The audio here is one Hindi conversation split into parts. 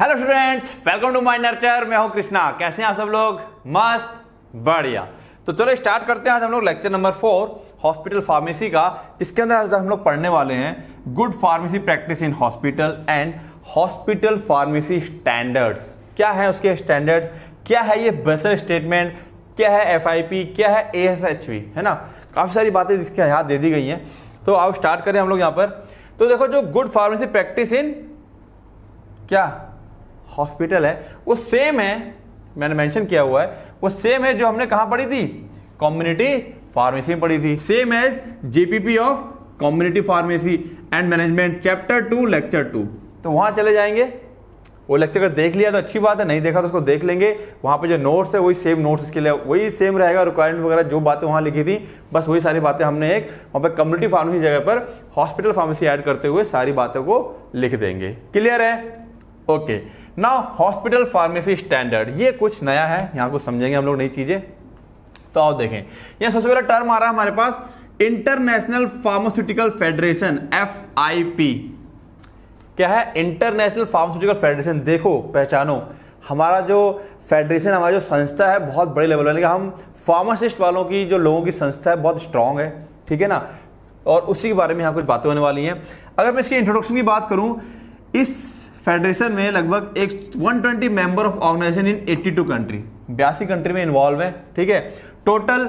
Hello students, welcome to my nurture. मैं हूं कृष्णा। कैसे हैं आप सब लोग? मस्त, बढ़िया। तो चलो स्टार्ट करते हैं। आज हम लोग लेक्चर नंबर 4 हॉस्पिटल फार्मेसी का, जिसके अंदर आज हम लोग पढ़ने वाले हैं good pharmacy practice in hospital and hospital pharmacy standards. क्या है उसके स्टैंडर्ड्स, क्या है ये बेसल स्टेटमेंट, क्या है FIP, क्या है ASHP, है ना। काफी सारी बातें जिसके यहाँ दे दी गई हैं। तो आओ स्टार्ट करें हम लोग यहाँ पर। तो देखो, जो गुड फार्मेसी प्रैक्टिस इन क्या हॉस्पिटल है वो सेम है, मैंने मेंशन किया हुआ है, वो सेम है जो हमने कहां पढ़ी थी, कम्युनिटी फार्मेसी में पढ़ी थी। Same as JPP of community pharmacy and management chapter 2 lecture 2। तो वहां चले जाएंगे। वो लेक्चर अगर देख लिया तो अच्छी बात है, नहीं देखा तो उसको देख लेंगे। वहां पे जो नोट्स है वही सेम नोट्स, इसके लिए वही सेम रहेगा। रिक्वायरमेंट वगैरह जो बातें वहां लिखी थी बस वही सारी बातें हमने एक वहां पे कम्युनिटी फार्मेसी जगह पर हॉस्पिटल फार्मेसी ऐड करते हुए सारी बातों को लिख देंगे। क्लियर है? Okay. Now hospital pharmacy standard, ये कुछ नया है, यहां कुछ समझेंगे हम लोग नई चीजें। तो आओ देखें। यहां सबसे पहला टर्म आ रहा है हमारे पास, इंटरनेशनल फार्मास्यूटिकल फेडरेशन, FIP। क्या है? International pharmaceutical federation. देखो, पहचानो, हमारा जो फेडरेशन, हमारा जो संस्था है बहुत बड़े लेवल वाली, हम फार्मासिस्ट वालों की, जो लोगों की संस्था है, बहुत स्ट्रांग है, ठीक है ना। और उसी के बारे में यहाँ कुछ बातें होने वाली हैं। अगर मैं इसकी इंट्रोडक्शन की बात करूं, इस फेडरेशन में लगभग 120 member of organisation in 82 country, 82 country में इन्वॉल्व है, ठीक है। Total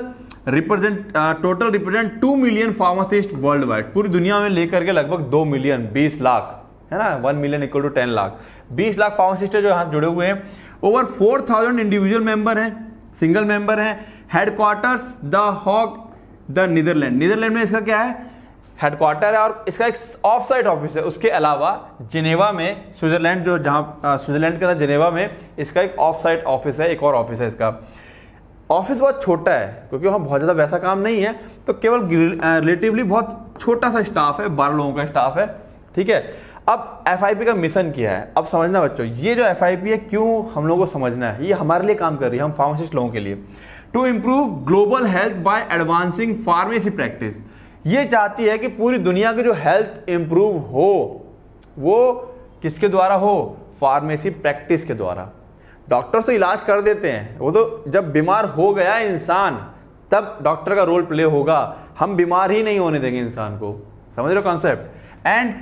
represent 2 million pharmacist world wide, पूरी दुनिया में लेकर के लगभग 2 मिलियन, 20 लाख, है ना। 1 million equal to 10 lakh, 20 lakh pharmacist जो यहाँ जुड़े हुए हैं। ओवर 4000 इंडिविजुअल मेंबर हैं, सिंगल मेंबर हैं। Headquarters the Hague the Netherland, Netherland में इसका क्या है, हेडक्वार्टर है। और इसका एक ऑफ साइट ऑफिस है। उसके अलावा जिनेवा में, स्विट्जरलैंड, जो जहां स्विट्जरलैंड के अंदर जिनेवा में इसका एक ऑफ साइट ऑफिस है, एक और ऑफिस है। इसका ऑफिस बहुत छोटा है क्योंकि वहां बहुत ज्यादा वैसा काम नहीं है, तो केवल रिलेटिवली बहुत छोटा सा स्टाफ है, 12 लोगों का स्टाफ है, ठीक है। अब FIP का मिशन क्या है, अब समझना बच्चों। ये जो FIP है, क्यों हम लोगों को समझना है, ये हमारे लिए काम कर रही है, हम फार्मासिस्ट लोगों के लिए। To improve global health by advancing pharmacy practice. ये चाहती है कि पूरी दुनिया की जो हेल्थ इंप्रूव हो वो किसके द्वारा हो, फार्मेसी प्रैक्टिस के द्वारा। डॉक्टर्स तो इलाज कर देते हैं, वो तो जब बीमार हो गया इंसान तब डॉक्टर का रोल प्ले होगा। हम बीमार ही नहीं होने देंगे इंसान को, समझ रहे हो concept. And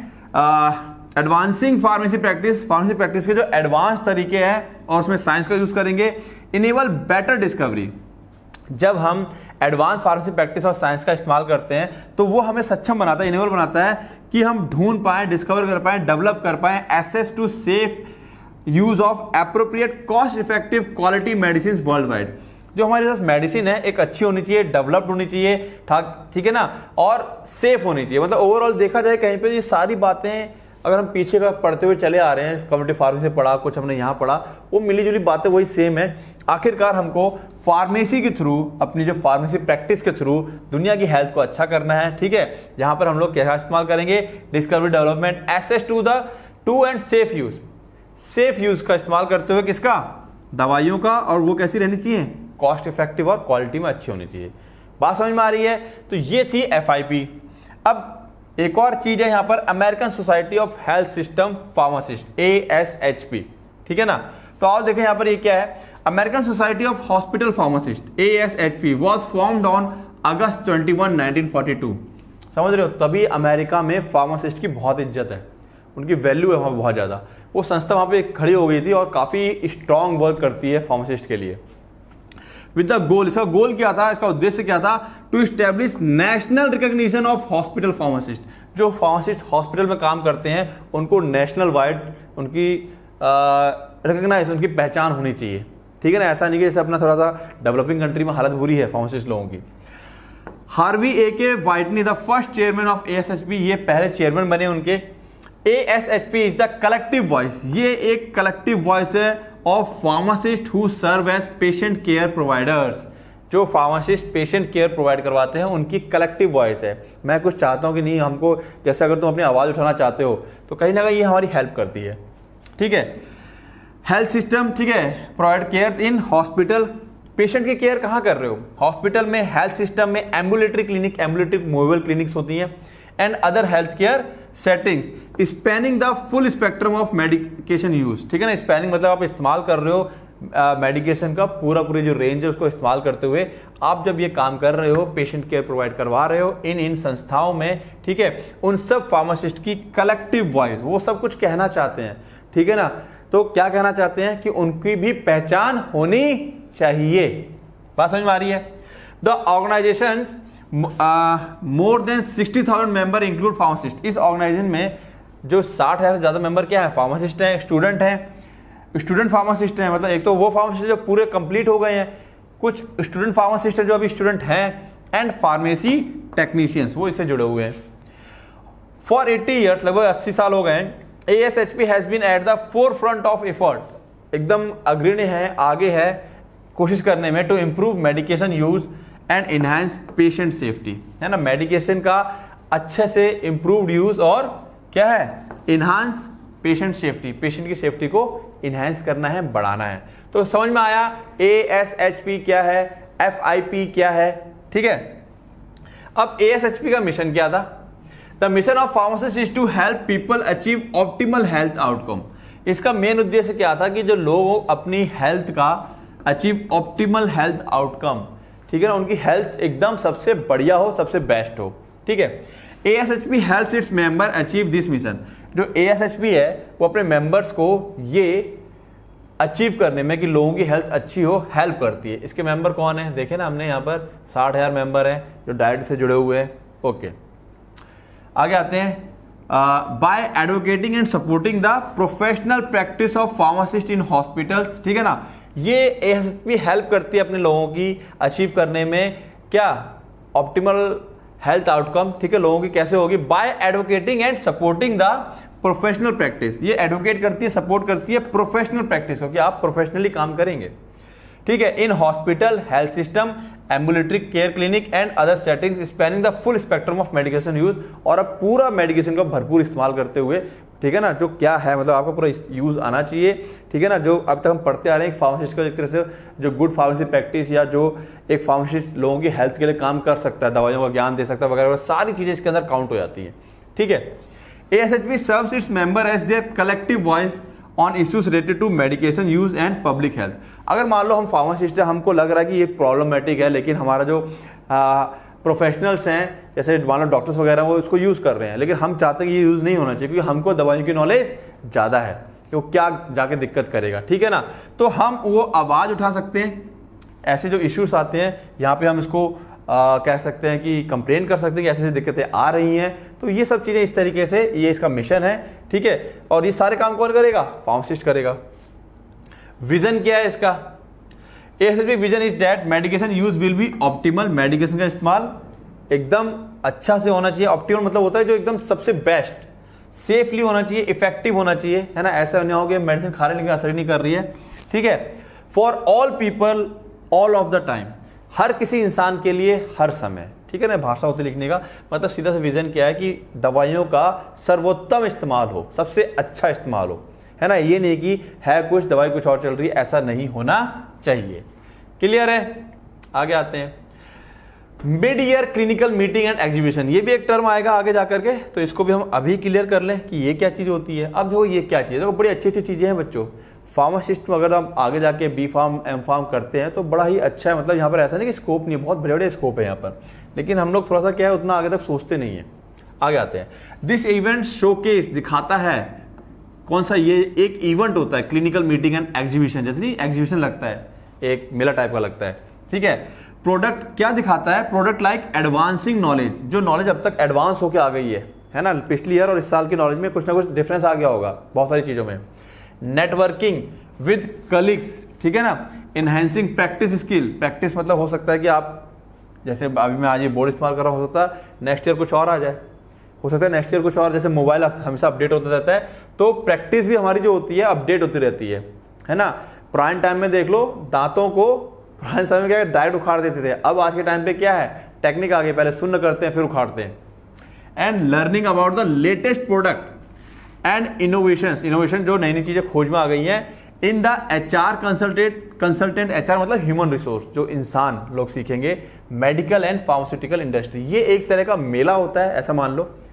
advancing pharmacy practice, pharmacy practice के जो एडवांस तरीके हैं और उसमें साइंस का यूज करेंगे। इनेबल बेटर डिस्कवरी, जब हम एडवांस फार्मेसी प्रैक्टिस और साइंस का इस्तेमाल करते हैं तो वो हमें सक्षम बनाता है, इनेबल बनाता है कि हम ढूंढ पाए, डिस्कवर कर पाए, डेवलप कर पाए access to safe use of appropriate cost effective quality medicine worldwide. जो हमारे पास मेडिसिन है एक अच्छी होनी चाहिए, डेवलप्ड होनी चाहिए, ठीक है ना, और सेफ होनी चाहिए। मतलब ओवरऑल देखा जाए कहीं पे ये सारी बातें, अगर हम पीछे का पढ़ते हुए चले आ रहे हैं, कम्युनिटी फार्मेसी से पढ़ा, कुछ हमने यहाँ पढ़ा, वो मिली जुली बातें वही सेम है। आखिरकार हमको फार्मेसी के थ्रू, अपनी जो फार्मेसी प्रैक्टिस के थ्रू दुनिया की हेल्थ को अच्छा करना है, ठीक है। यहाँ पर हम लोग क्या इस्तेमाल करेंगे, discovery, development, access to the to and safe use, safe use का इस्तेमाल करते हुए किसका, दवाइयों का, और वो कैसी रहनी चाहिए, कॉस्ट इफेक्टिव और क्वालिटी में अच्छी होनी चाहिए। बात समझ में आ रही है? तो ये थी FIP। अब एक और चीज है यहाँ पर, American society of health system pharmacist, ASHP, ठीक है ना। तो आओ देखें यहाँ पर ये क्या है, American society of hospital pharmacist, ASHP was formed on August 21, 1942। समझ रहे हो, तभी अमेरिका में फार्मासिस्ट की बहुत इज्जत है, उनकी वैल्यू है वहां बहुत ज्यादा। वो संस्था वहां पे खड़ी हो गई थी और काफी स्ट्रांग वर्क करती है फार्मासिस्ट के लिए। विद द गोल, इसका गोल क्या था, इसका उद्देश्य क्या था, to establish national recognition of hospital pharmacist. जो फार्मासिस्ट हॉस्पिटल में काम करते हैं उनको नेशनल वाइड उनकी रिकॉग्नाइज, उनकी पहचान होनी चाहिए, ठीक है ना। ऐसा नहीं कि जैसे अपना थोड़ा सा डेवलपिंग कंट्री में हालत बुरी है फार्मासिस्ट लोगों की। Harvey A.K. Whitney, the first chairman of ASHP, ये पहले चेयरमैन बने उनके। ASHP is the collective voice, ये एक कलेक्टिव वॉइस है of pharmacist who serve as patient care providers. जो फार्मासिस्ट पेशेंट केयर प्रोवाइड करवाते हैं उनकी कलेक्टिव वॉइस है। मैं कुछ चाहता हूं कि नहीं, हमको जैसे अगर तुम अपनी आवाज उठाना चाहते हो तो कहीं ना कहीं ये हमारी हेल्प करती है, ठीक है। हेल्थ सिस्टम, ठीक है, provide care in hospital. Patient की केयर कहां कर रहे हो, हॉस्पिटल में। हेल्थ सिस्टम में ambulatory clinic, ambulatory movable clinics होती हैं, and other health care settings spanning the full spectrum of medication use. ठीक है ना, स्पैनिंग मतलब आप इस्तेमाल कर रहे हो मेडिकेशन का पूरी जो रेंज है उसको इस्तेमाल करते हुए आप जब ये काम कर रहे हो, पेशेंट केयर प्रोवाइड करवा रहे हो इन संस्थाओं में, ठीक है, उन सब फार्मासिस्ट की कलेक्टिव वॉइस, वो सब कुछ कहना चाहते हैं। ठीक है ना, तो क्या कहना चाहते हैं कि उनकी भी पहचान होनी चाहिए। बात समझ में आ रही है? The organisation more than 60,000 member include pharmacist. इस ऑर्गेनाइजेशन में जो 60,000 से ज्यादा मेंबर क्या है, फार्मासिस्ट हैं, स्टूडेंट हैं, स्टूडेंट फार्मासिस्ट हैं, मतलब एक तो वो फार्मासिस्ट जो पूरे कंप्लीट हो गए हैं, कुछ स्टूडेंट फार्मासिस्ट है जो अभी स्टूडेंट हैं, एंड फार्मेसी टेक्नीशियंस वो इससे जुड़े हुए हैं। फॉर 80 ईयर्स, लगभग 80 साल हो गए हैं, ASHP has been at the forefront of effort, एकदम अग्रणी है, आगे है कोशिश करने में, to improve medication use and enhance patient safety. है ना, मेडिकेशन का अच्छे से इंप्रूव्ड यूज और क्या है, इनहांस पेशेंट सेफ्टी, पेशेंट की सेफ्टी को इनहांस करना है, बढ़ाना है। तो समझ में आया ASHP क्या है, FIP क्या है। ठीक है, अब ASHP का मिशन क्या था? The mission of pharmacist is to help people achieve optimal health outcome. इसका मेन उद्देश्य क्या था कि जो लोग अपनी हेल्थ का अचीव ऑप्टिमल हेल्थ आउटकम, ठीक है ना, उनकी हेल्थ एकदम सबसे बढ़िया हो, सबसे बेस्ट हो। ठीक है, ASHP helps its member achieve this mission. जो ASHP है वो अपने मेंबर्स को ये अचीव करने में कि लोगों की हेल्थ अच्छी हो हेल्प करती है। इसके मेंबर कौन है, देखे ना हमने यहाँ पर 60,000 मेंबर हैं जो डायरेक्ट से जुड़े हुए हैं। ओके, आगे आते हैं। By advocating and supporting the professional practice of pharmacist in hospitals. ठीक है ना, ये ASHP हेल्प करती है अपने लोगों की अचीव करने में क्या, ऑप्टिमल हेल्थ आउटकम। ठीक है, लोगों की कैसे होगी, by advocating and supporting the professional practice. ये एडवोकेट करती है, सपोर्ट करती है प्रोफेशनल प्रैक्टिस को, कि आप प्रोफेशनली काम करेंगे। ठीक है, in hospital, health system, ambulatory care clinic and other settings spanning the full spectrum of medication use. और अब पूरा मेडिकेशन का भरपूर इस्तेमाल करते हुए, ठीक है ना, जो क्या है मतलब आपको पूरा यूज आना चाहिए। ठीक है ना, जो अब तक हम पढ़ते आ रहे हैं फार्मासिस्ट का एक तरह से जो गुड फार्मेसी प्रैक्टिस या जो एक फार्मासिस्ट लोगों की हेल्थ के लिए काम कर सकता है, दवाइयों का ज्ञान दे सकता है वगैरह, सारी चीजें इसके अंदर काउंट हो जाती है। ठीक है, ASHP serves its member as their collective voice on issues related to medication use and public health. अगर मान लो हम फार्मासिस्ट है, हमको लग रहा है कि ये प्रॉब्लमेटिक है, लेकिन हमारा जो प्रोफेशनल्स हैं जैसे मान लो डॉक्टर्स वगैरह वो इसको यूज कर रहे हैं, लेकिन हम चाहते हैं कि ये यूज नहीं होना चाहिए क्योंकि हमको दवाइयों की नॉलेज ज्यादा है, तो क्या जाके दिक्कत करेगा। ठीक है ना, तो हम वो आवाज उठा सकते हैं, ऐसे जो इश्यूज आते हैं यहाँ पे हम इसको कह सकते हैं कि कंप्लेन कर सकते हैं कि ऐसी ऐसी दिक्कतें आ रही हैं। तो ये सब चीजें इस तरीके से ये इसका मिशन है। ठीक है, और ये सारे काम कौन करेगा, फार्मासिस्ट करेगा। विजन क्या है इसका, ASHP vision is that medication use will be optimal. Medication का इस्तेमाल एकदम अच्छा से होना चाहिए। ऑप्टिमल मतलब होता है जो एकदम सबसे बेस्ट, सेफली होना चाहिए, इफेक्टिव होना चाहिए, है ना। ऐसा नहीं हो कि मेडिसिन खा रहे लेकिन असर ही नहीं कर रही है। ठीक है, for all people all of the time, हर किसी इंसान के लिए हर समय। ठीक है ना, भाषा होती लिखने का मतलब सीधा सा विजन क्या है कि दवाइयों का सर्वोत्तम इस्तेमाल हो, सबसे अच्छा इस्तेमाल हो, है ना। ये नहीं कि है कुछ दवाई कुछ और चल रही है, ऐसा नहीं होना चाहिए। क्लियर है, आगे आते हैं। Mid year clinical meeting and exhibition, ये भी एक टर्म आएगा आगे जाकर के, तो इसको भी हम अभी क्लियर कर लें कि ये क्या चीज होती है। अब देखो ये क्या चीज है, देखो बड़ी अच्छी अच्छी चीजें हैं बच्चों। फार्मासिस्ट में अगर हम आगे जाके B.Pharm M.Pharm करते हैं तो बड़ा ही अच्छा है, मतलब यहाँ पर ऐसा नहीं कि स्कोप नहीं है, बहुत बड़े बड़े स्कोप है यहाँ पर, लेकिन हम लोग थोड़ा सा क्या है उतना आगे तक सोचते नहीं है। आगे आते हैं। दिस इवेंट शोकेस दिखाता है कौन सा, ये एक इवेंट होता है क्लिनिकल मीटिंग एंड एग्जीबिशन, जैसे नहीं एग्जीबिशन लगता है, एक मेला टाइप का लगता है। ठीक है, प्रोडक्ट क्या दिखाता है, प्रोडक्ट लाइक एडवांसिंग नॉलेज, जो नॉलेज अब तक एडवांस होकर आ गई है ना, पिछली ईयर और इस साल की नॉलेज में कुछ ना कुछ डिफरेंस आ गया होगा बहुत सारी चीजों में। नेटवर्किंग विद कलीग्स, ठीक है ना, इनहेंसिंग प्रैक्टिस स्किल, प्रैक्टिस मतलब हो सकता है कि आप जैसे अभी मैं आज ये बोर्ड इस्तेमाल कर रहा हूँ, हो सकता है नेक्स्ट ईयर कुछ और आ जाए, हो सकता है नेक्स्ट ईयर कुछ और, जैसे मोबाइल हमेशा अपडेट होता रहता है, तो प्रैक्टिस भी हमारी जो होती है अपडेट होती रहती है ना। पुराने टाइम में देख लो, दांतों को पुराने समय में क्या डायरेक्ट उखाड़ देते थे, अब आज के टाइम पे क्या है, टेक्निक आ गई, पहले शून्य करते हैं फिर उखाड़ते हैं। And learning about the latest product and innovation, जो नई नई चीजें खोज में आ गई हैं। In the HR consultant, HR मतलब ह्यूमन रिसोर्स, जो इंसान लोग सीखेंगे। मेडिकल एंड फार्मास्यूटिकल इंडस्ट्री, ये एक तरह का मेला होता है, ऐसा मान लो।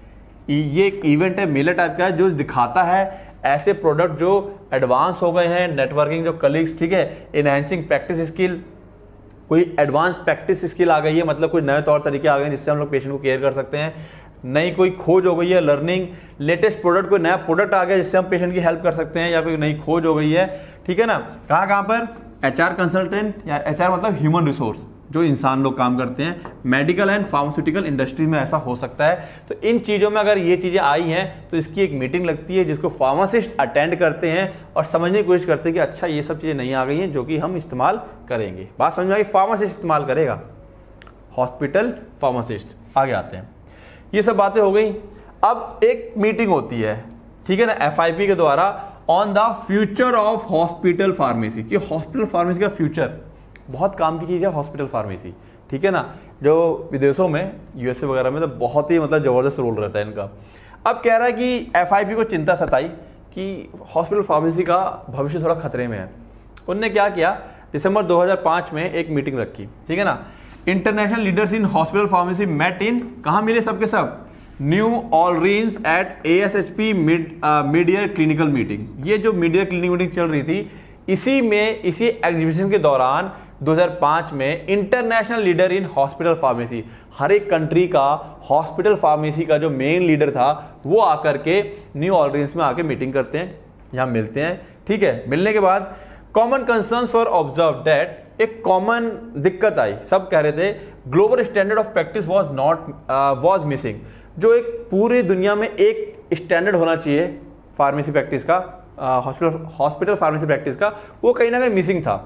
ये एक इवेंट है, मेला टाइप का है, जो दिखाता है ऐसे प्रोडक्ट जो एडवांस हो गए हैं, नेटवर्किंग जो कलीग्स, ठीक है, इनहैंसिंग प्रैक्टिस स्किल, कोई एडवांस प्रैक्टिस स्किल आ गई है, मतलब कोई नए तौर तरीके आ गए हैं जिससे हम लोग पेशेंट को केयर कर सकते हैं, नई कोई खोज हो गई है, लर्निंग, लेटेस्ट प्रोडक्ट, कोई नया प्रोडक्ट आ गया जिससे हम पेशेंट की हेल्प कर सकते हैं, या कोई नई खोज हो गई है, ठीक है ना। कहाँ पर HR कंसल्टेंट, या HR मतलब ह्यूमन रिसोर्स, जो इंसान लोग काम करते हैं, मेडिकल एंड फार्मास्यूटिकल इंडस्ट्री में ऐसा हो सकता है। तो इन चीज़ों में अगर ये चीज़ें आई हैं तो इसकी एक मीटिंग लगती है जिसको फार्मासिस्ट अटेंड करते हैं और समझने की कोशिश करते हैं कि अच्छा ये सब चीज़ें नहीं आ गई हैं जो कि हम इस्तेमाल करेंगे। बात समझ में आई, फार्मासिस्ट इस्तेमाल करेगा, हॉस्पिटल फार्मासिस्ट। आगे आते हैं, ये सब बातें हो गई। अब एक मीटिंग होती है, ठीक है ना, FIP के द्वारा on the future of hospital pharmacy, कि हॉस्पिटल फार्मेसी का फ्यूचर, बहुत काम की चीज़ है हॉस्पिटल फार्मेसी, ठीक है ना, जो विदेशों में USA वगैरह में तो बहुत ही मतलब ज़बरदस्त रोल रहता है इनका। अब कह रहा है कि FIP को चिंता सताई कि हॉस्पिटल फार्मेसी का भविष्य थोड़ा खतरे में है। उनने क्या किया, दिसंबर 2005 में एक मीटिंग रखी, ठीक है ना। International leaders in hospital pharmacy met in, कहाँ मिले सबके सब, New Orleans at ASHP mid year clinical meeting. ये जो मिड ईयर क्लिनिकल मीटिंग चल रही थी, इसी एग्जीबिशन के दौरान 2005 में international leader in hospital pharmacy, हर एक कंट्री का हॉस्पिटल फार्मेसी का जो मेन लीडर था वो आकर के न्यू ऑर्लीन्स में आके मीटिंग करते हैं, यहाँ मिलते हैं, ठीक है। मिलने के बाद common concerns for observe that, एक कॉमन दिक्कत आई, सब कह रहे थे global standard of practice was missing, जो एक पूरी दुनिया में एक स्टैंडर्ड होना चाहिए फार्मेसी प्रैक्टिस का, हॉस्पिटल फार्मेसी प्रैक्टिस का, वो कहीं ना कहीं मिसिंग था।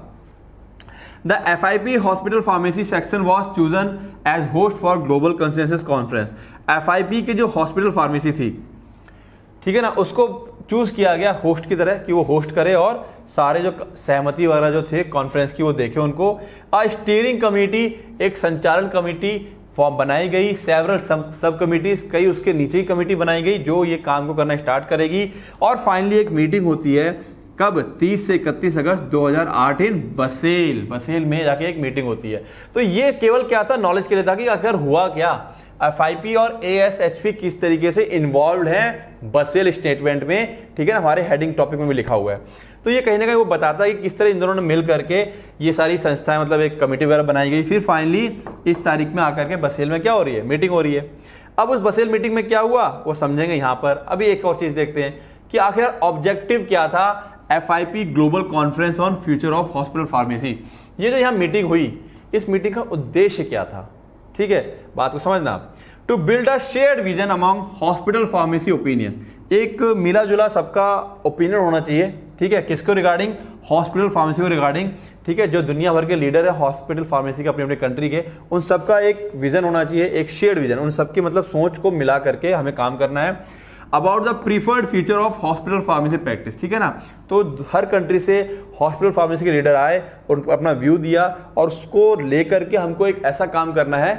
The FIP hospital pharmacy section was chosen as host for global consensus conference. FIP के जो हॉस्पिटल फार्मेसी थी, ठीक है ना, उसको चूज किया गया होस्ट की तरह कि वो होस्ट करे और सारे जो सहमति वगैरह जो थे कॉन्फ्रेंस की वो देखे उनको। स्टीयरिंग कमेटी, एक संचालन कमेटी फॉर्म बनाई गई, सेवरल सब कमिटीज, कई उसके नीचे ही कमेटी बनाई गई जो ये काम को करना स्टार्ट करेगी। और फाइनली एक मीटिंग होती है, कब, 30 से 31 अगस्त 2008 इन बसेल में जाके एक मीटिंग होती है। तो ये केवल क्या था, नॉलेज के लिए था कि आखिर हुआ क्या, FIP और ASHP किस तरीके से इन्वॉल्व हैं बसेल स्टेटमेंट में, ठीक है ना, हमारे हेडिंग टॉपिक में भी लिखा हुआ है। तो ये कहीं ना कहीं वो बताता है कि किस तरह इन दोनों ने मिल करके ये सारी संस्थाएं, मतलब एक कमेटी वगैरह बनाई गई। फिर फाइनली इस तारीख में आकर के बसेल में क्या हो रही है, मीटिंग हो रही है। अब उस बसेल मीटिंग में क्या हुआ वो समझेंगे यहाँ पर। अभी एक और चीज देखते हैं कि आखिर ऑब्जेक्टिव क्या था FIP global conference on future of hospital pharmacy. ये जो यहाँ मीटिंग हुई, इस मीटिंग का उद्देश्य क्या था, ठीक है, बात को समझना। To build a shared vision among hospital pharmacy opinion, एक मिला जुला सबका ओपिनियन होना चाहिए, ठीक है, किसको रिगार्डिंग, हॉस्पिटल फार्मेसी को रिगार्डिंग, ठीक है, जो दुनिया भर के लीडर है हॉस्पिटल फार्मेसी के अपने अपने कंट्री के, उन सबका एक विजन होना चाहिए, एक शेयर्ड विजन, उन सबकी मतलब सोच को मिला करके हमें काम करना है। About the preferred future of hospital pharmacy practice, ठीक है ना। तो हर कंट्री से हॉस्पिटल फार्मेसी के लीडर आए, उनको अपना व्यू दिया और उसको लेकर के हमको एक ऐसा काम करना है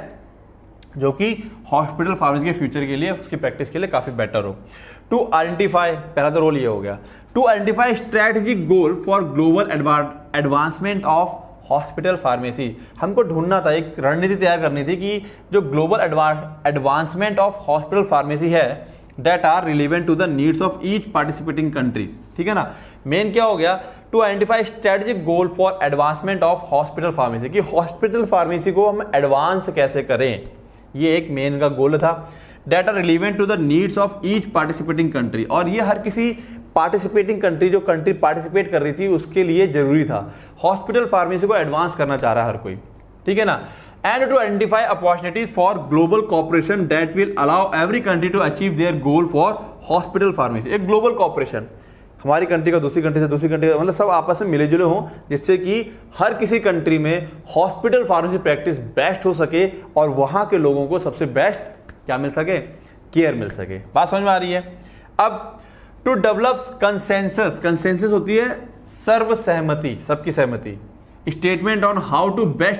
जो कि हॉस्पिटल फार्मेसी के फ्यूचर के लिए, उसकी प्रैक्टिस के लिए काफी बेटर हो। टू आइडेंटिफाई, पहला तो रोल ये हो गया, to identify strategic goal for global advancement of hospital pharmacy. हमको ढूंढना था, एक रणनीति तैयार करनी थी कि जो global advancement of hospital pharmacy है that are relevant to the needs of each participating country, ठीक है ना। मेन क्या हो गया, to identify strategic goal for advancement of hospital pharmacy, कि हॉस्पिटल फार्मेसी को हम एडवांस कैसे करें, ये एक मेन का गोल था। that are relevant to the needs of each participating country, और ये हर किसी पार्टिसिपेटिंग कंट्री, जो कंट्री पार्टिसिपेट कर रही थी उसके लिए जरूरी था। हॉस्पिटल फार्मेसी को एडवांस करना चाह रहा है हर कोई, ठीक है ना। And to identify opportunities for global cooperation that will allow every country to achieve their goal for hospital pharmacy। एक ग्लोबल कॉपरेशन, हमारी कंट्री का दूसरी कंट्री से, दूसरी कंट्री मतलब सब आपस में मिले जुले हों, जिससे कि हर किसी कंट्री में हॉस्पिटल फार्मेसी प्रैक्टिस बेस्ट हो सके और वहां के लोगों को सबसे बेस्ट क्या मिल सके, केयर मिल सके। बात समझ में आ रही है। अब टू डेवलप कंसेंसस, कंसेंसस होती है सर्वसहमति, सबकी सहमति, statement on how to best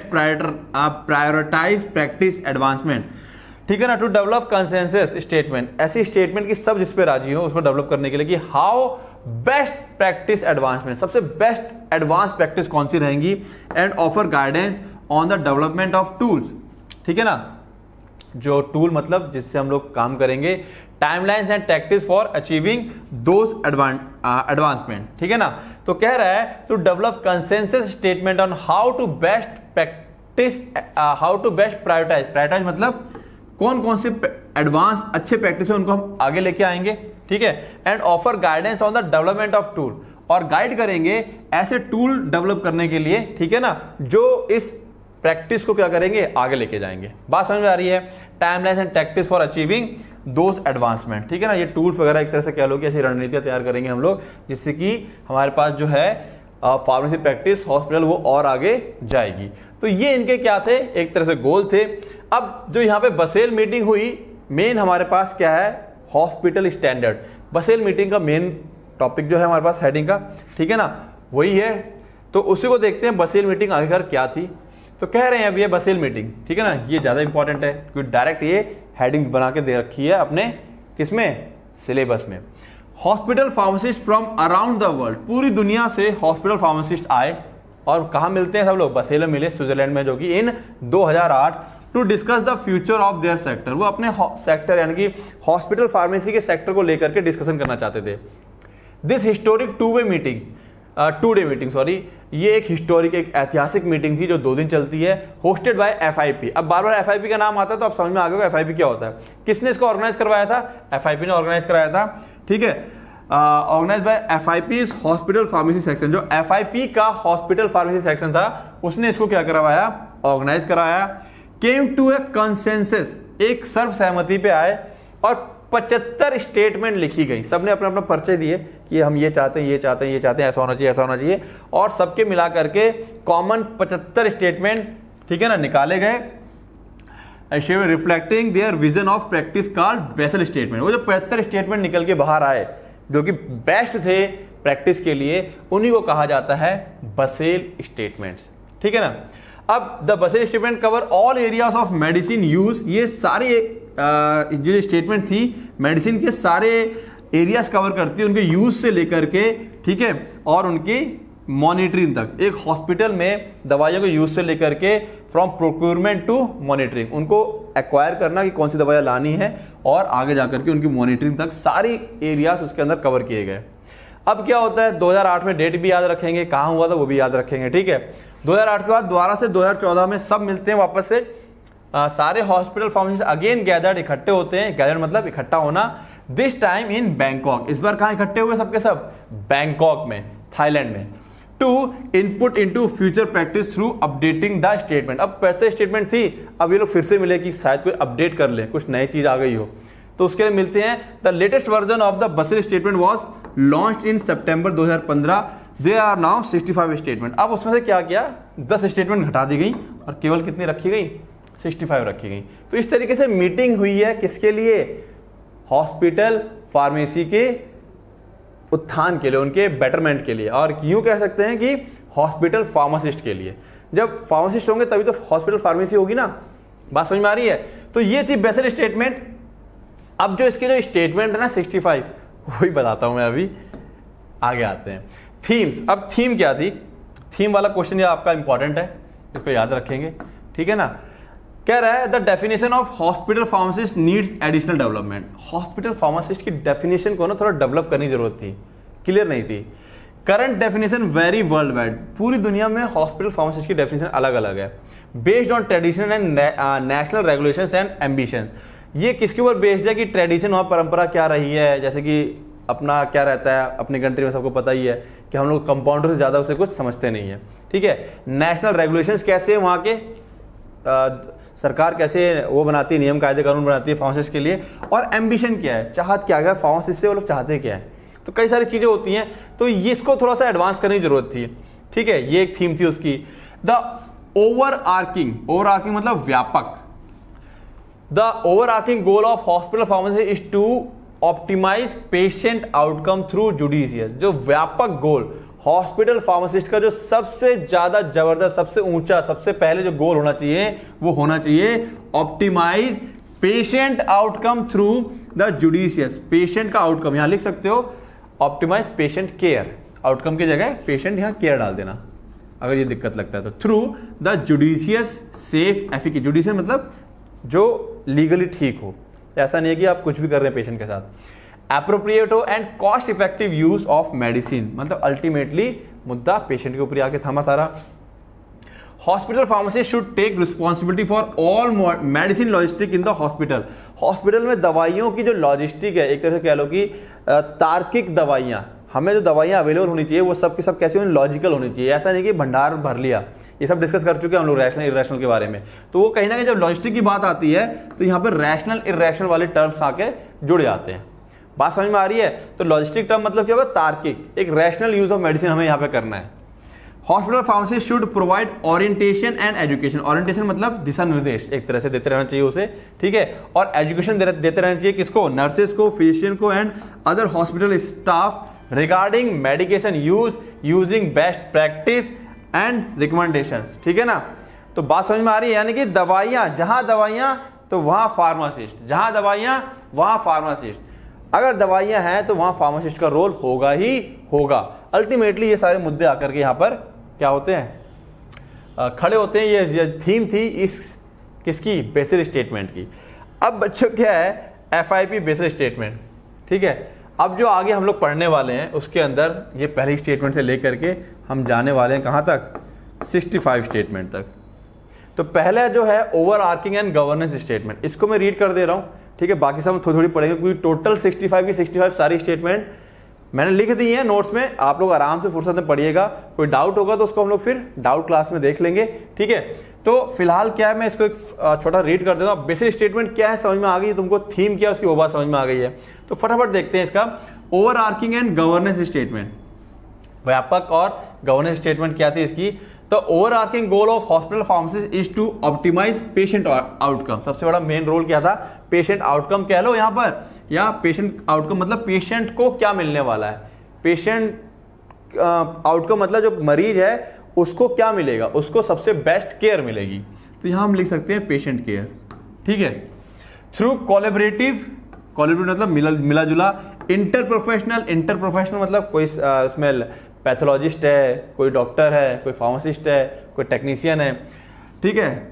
prioritise practice advancement, ठीक है ना। टू डेवलप कंसेंसस स्टेटमेंट, ऐसी स्टेटमेंट की सब जिस पे राजी हो उसको डेवलप करने के लिए कि हाउ बेस्ट प्रैक्टिस एडवांसमेंट, सबसे बेस्ट एडवांस प्रैक्टिस कौन सी रहेंगी, and offer guidance on the development of tools, ठीक है ना। जो टूल मतलब जिससे हम लोग काम करेंगे, timelines and tactics for achieving those advancement, ठीक है ना। तो कह रहा है to develop consensus statement on how to best practice, how to best prioritise मतलब कौन कौन से एडवांस अच्छे प्रैक्टिस है उनको हम आगे लेके आएंगे, ठीक है। And offer guidance on the development of tool, और गाइड करेंगे ऐसे टूल डेवलप करने के लिए, ठीक है ना, जो इस प्रैक्टिस को क्या करेंगे, आगे लेके जाएंगे। बात समझ में आ रही है। Timeline and tactics for achieving those advancement, ठीक है ना। ये टूल्स वगैरह एक तरह से कह लो कि ऐसी रणनीतियां तैयार करेंगे हम लोग जिससे कि हमारे पास जो है फार्मेसी प्रैक्टिस हॉस्पिटल वो और आगे जाएगी। तो ये इनके क्या थे, एक तरह से गोल थे। अब जो यहाँ पे बसेल मीटिंग हुई, मेन हमारे पास क्या है, हॉस्पिटल स्टैंडर्ड। बसेल मीटिंग का मेन टॉपिक जो है हमारे पास हेडिंग का, ठीक है ना, वही है। तो उसी को देखते हैं बसेल मीटिंग आखिरकार क्या थी। तो कह रहे हैं अब ये बसेल मीटिंग, ठीक है ना, ये ज्यादा इंपॉर्टेंट है क्योंकि डायरेक्ट ये हेडिंग बना के दे रखी है अपने किसमें, सिलेबस में। Hospital pharmacist from around the world, पूरी दुनिया से हॉस्पिटल फार्मासिस्ट आए और कहाँ मिलते हैं सब लोग, बसेल में मिले स्विट्जरलैंड में, जो कि in 2008 to discuss the future of their sector. वो अपने सेक्टर यानी कि हॉस्पिटल फार्मेसी के सेक्टर को लेकर के डिस्कशन करना चाहते थे। This historic two day meeting sorry, ये एक हिस्टोरिक, एक ऐतिहासिक मीटिंग थी जो 2 दिन चलती है, होस्टेड बाय FIP। अब बार बार FIP का नाम आता है तो आप समझ में आ गया FIP क्या होता है। किसने इसको ऑर्गेनाइज करवाया था, FIP ने ऑर्गेनाइज कराया था, ठीक है। Organised by FIP hospital pharmacy section, जो FIP का हॉस्पिटल फार्मेसी सेक्शन था उसने इसको क्या करवाया, ऑर्गेनाइज कराया। केम टू ए कंसेंसस, एक सर्व सहमति पे आए और 75 स्टेटमेंट लिखी गई। सबने अपना अपना परिचय दिए कि हम ये चाहते हैं, ये चाहते हैं, ये चाहते हैं, ऐसा होना चाहिए, ऐसा होना चाहिए, और सबके मिला करके कॉमन 75 स्टेटमेंट, ठीक है ना, निकाले गए, reflecting their vision of practice called Basel statement. वो जो 75 स्टेटमेंट निकल के बाहर आए जो कि बेस्ट थे प्रैक्टिस के लिए, उन्हीं को कहा जाता है बसेल स्टेटमेंट्स, ठीक है ना। अब the Basel statement cover all areas of medicine use, ये सारे जो स्टेटमेंट थी मेडिसिन के सारे एरियाज कवर करती है, उनके यूज से लेकर के, ठीक है, और उनकी मॉनिटरिंग तक। एक हॉस्पिटल में दवाइयों के यूज से लेकर के फ्रॉम प्रोक्योरमेंट टू मॉनिटरिंग, उनको एक्वायर करना कि कौन सी दवाइयां लानी है और आगे जाकर के उनकी मॉनिटरिंग तक, सारी एरियाज उसके अंदर कवर किए गए। अब क्या होता है, 2008 में डेट भी याद रखेंगे, कहां हुआ था वो भी याद रखेंगे, ठीक है। 2008 के बाद दोबारा से 2014 में सब मिलते हैं वापस से, सारे हॉस्पिटल फार्मेसी अगेन गैदर्ड, इकट्ठे होते हैं। गैदर्ड मतलब इकट्ठा होना, दिस टाइम इन बैंकॉक। इस बार कहां इकट्ठे हुए सबके सब, बैंकॉक में, थाईलैंड में। To input into future practice through updating the statement. अब पहले स्टेटमेंट थी, अब ये लोग फिर से मिले कि शायद कोई अपडेट कर ले, कुछ नई चीज आ गई हो, तो उसके लिए मिलते हैं। The latest version of the Basel statement was launched in September 2015। They are now 65 statement. अब उसमें से क्या किया, 10 स्टेटमेंट घटा दी गई और केवल कितनी रखी गई, 65 रखी गई। तो इस तरीके से मीटिंग हुई है किसके लिए, हॉस्पिटल फार्मेसी के उत्थान के लिए, उनके बेटरमेंट के लिए, और यूं कह सकते हैं कि हॉस्पिटल फार्मासिस्ट के लिए। जब फार्मासिस्ट होंगे तभी तो हॉस्पिटल फार्मेसी होगी ना, बात समझ में आ रही है। तो ये थी बेसल स्टेटमेंट। अब जो इसके जो स्टेटमेंट है ना 65, वही बताता हूं मैं, अभी आगे आते हैं। थीम्स, अब थीम क्या थी, थीम वाला क्वेश्चन ये आपका इंपॉर्टेंट है, इसको याद रखेंगे, ठीक है ना। कह रहा है the definition of hospital pharmacist needs additional development. Hospital pharmacist की डेफिनेशन को ना थोड़ा डेवलप करने की जरूरत थी, क्लियर नहीं थी। Current definition very world wide, पूरी दुनिया में हॉस्पिटल फार्मासिस्ट की डेफिनेशन अलग अलग है, based on tradition and national regulations and ambition. ये किसके ऊपर बेस्ड है कि ट्रेडिशन और परंपरा क्या रही है, जैसे कि अपना क्या रहता है अपनी कंट्री में, सबको पता ही है कि हम लोग कंपाउंडर से ज्यादा उसे कुछ समझते नहीं है, ठीक है। नेशनल रेगुलेशंस कैसे है वहां के, सरकार कैसे वो बनाती है, नियम कायदे कानून बनाती है फार्मासिस्ट के लिए, और एम्बिशन क्या है, चाहत क्या है फार्मासिस्ट से, वो लोग चाहते क्या है। तो कई सारी चीजें होती हैं, तो ये इसको थोड़ा सा एडवांस करने की जरूरत थी, ठीक है। ये एक थीम थी उसकी। द ओवरआर्किंग मतलब व्यापक, the overarching goal of hospital pharmacy is to optimise patient outcome through judicious. जो व्यापक गोल हॉस्पिटल फार्मासिस्ट का जो सबसे ज्यादा जबरदस्त, सबसे ऊंचा, सबसे पहले जो गोल होना चाहिए वो होना चाहिए optimise patient outcome through the judicious. Patient का आउटकम यहां लिख सकते हो, ऑप्टिमाइज पेशेंट केयर, आउटकम की जगह पेशेंट यहां केयर डाल देना अगर ये दिक्कत लगता है तो। Through the judicious safe efficacy, judicious मतलब जो लीगली ठीक हो, ऐसा नहीं है कि आप कुछ भी कर रहे हैं पेशेंट के साथ। एप्रोप्रिएट हो and cost effective use of medicine, मतलब अल्टीमेटली मुद्दा पेशेंट के ऊपर आके थमा सारा। Hospital pharmacist should take responsibility for all medicine logistic in the hospital. Hospital में दवाइयों की जो लॉजिस्टिक है, एक तरह से कह लो कि तार्किक दवाइयाँ, हमें जो दवाइयाँ अवेलेबल होनी चाहिए वो सब की सब कैसी होनी, लॉजिकल होनी चाहिए। ऐसा नहीं कि भंडार भर लिया, ये सब डिस्कस कर चुके हैं हम लोग रैशनल इरेशनल के बारे में। तो वो कहीं ना कहीं जब लॉजिस्टिक की बात आती है तो यहाँ पर रैशनल इरेशनल वाले टर्म्स आके जुड़ जाते हैं। बात समझ में आ रही है? तो लॉजिस्टिक टर्म मतलब क्या होगा, तार्किक, एक रैशनल यूज ऑफ मेडिसिन हमें यहाँ पे करना है। Hospital pharmacist should provide orientation and education. Orientation मतलब दिशा निर्देश एक तरह से देते रहना चाहिए उसे, ठीक है, और एजुकेशन देते रहना चाहिए किसको, नर्सेस को, फिजिशियन को and other hospital staff regarding medication use using best practice and recommendations, ठीक है ना। तो बात समझ में आ रही है, यानी कि दवाइयां, जहां दवाइयां तो वहां फार्मासिस्ट, जहां दवाइयां वहां फार्मासिस्ट, अगर दवाइयां हैं तो वहां फार्मासिस्ट का रोल होगा ही होगा। अल्टीमेटली ये सारे मुद्दे आकर के यहां पर क्या होते हैं, खड़े होते हैं। ये थीम थी इस किसकी, बेसिल स्टेटमेंट की। अब बच्चों क्या है, FIP बेसिल स्टेटमेंट, ठीक है। अब जो आगे हम लोग पढ़ने वाले हैं उसके अंदर ये पहली स्टेटमेंट से लेकर के हम जाने वाले हैं कहां तक, 65 स्टेटमेंट तक। तो पहला जो है overarching and governance statement, इसको मैं रीड कर दे रहा हूं, ठीक है। बाकी सब हम थोड़ी थोड़ी पढ़ेंगे क्योंकि टोटल 65 की 65 सारी स्टेटमेंट मैंने लिख दी है नोट्स में, आप लोग आराम से फुर्सत में पढ़िएगा। कोई डाउट होगा तो उसको हम लोग फिर डाउट क्लास में देख लेंगे, ठीक है। तो फिलहाल क्या है, मैं इसको एक छोटा रीड कर देता हूँ। बेसिक स्टेटमेंट क्या है समझ में आ गई, तुमको थीम क्या है उसकी वो बात समझ में आ गई है। तो फटाफट देखते हैं इसका। Overarching and governance statement, व्यापक और गवर्नेंस स्टेटमेंट क्या थी इसकी। तो overarching goal of hospital pharmacist is to optimise patient outcome. सबसे बड़ा मेन रोल क्या था, पेशेंट आउटकम कह लो यहाँ पर, या पेशेंट आउटकम मतलब पेशेंट को क्या मिलने वाला है, पेशेंट आउटकम मतलब जो मरीज है उसको क्या मिलेगा, उसको सबसे बेस्ट केयर मिलेगी। तो यहां हम लिख सकते हैं पेशेंट केयर, ठीक है। थ्रू कोलैबोरेटिव मतलब मिला जुला, इंटरप्रोफेशनल मतलब कोई उसमें पैथोलॉजिस्ट है, कोई डॉक्टर है, कोई फार्मासिस्ट है, कोई टेक्नीशियन है, ठीक है।